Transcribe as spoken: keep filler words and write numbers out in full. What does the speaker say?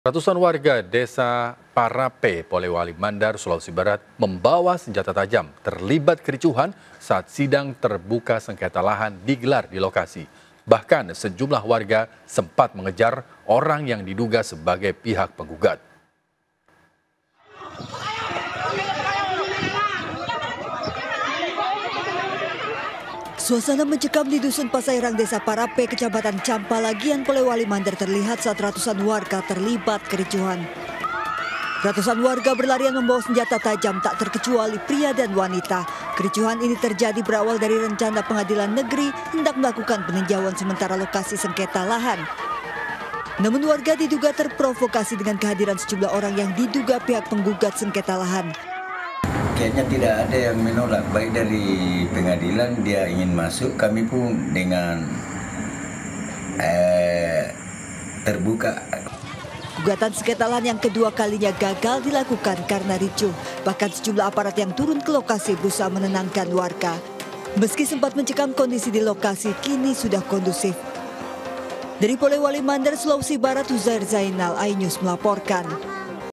Ratusan warga desa Parape, Polewali Mandar, Sulawesi Barat membawa senjata tajam terlibat kericuhan saat sidang terbuka sengketa lahan digelar di lokasi. Bahkan sejumlah warga sempat mengejar orang yang diduga sebagai pihak penggugat. Suasana mencekam di Dusun Pasairang, Desa Parape, Kecamatan Campalagian, Polewali Mandar terlihat saat ratusan warga terlibat kericuhan. Ratusan warga berlarian membawa senjata tajam tak terkecuali pria dan wanita. Kericuhan ini terjadi berawal dari rencana pengadilan negeri hendak melakukan peninjauan sementara lokasi sengketa lahan. Namun warga diduga terprovokasi dengan kehadiran sejumlah orang yang diduga pihak penggugat sengketa lahan. Kayaknya tidak ada yang menolak, baik dari pengadilan dia ingin masuk, kami pun dengan eh, terbuka. Gugatan sengketa lahan yang kedua kalinya gagal dilakukan karena ricuh. Bahkan sejumlah aparat yang turun ke lokasi berusaha menenangkan warga. Meski sempat mencekam, kondisi di lokasi kini sudah kondusif. Dari Polewali Mandar, Sulawesi Barat, Uzair Zainal, iNews melaporkan.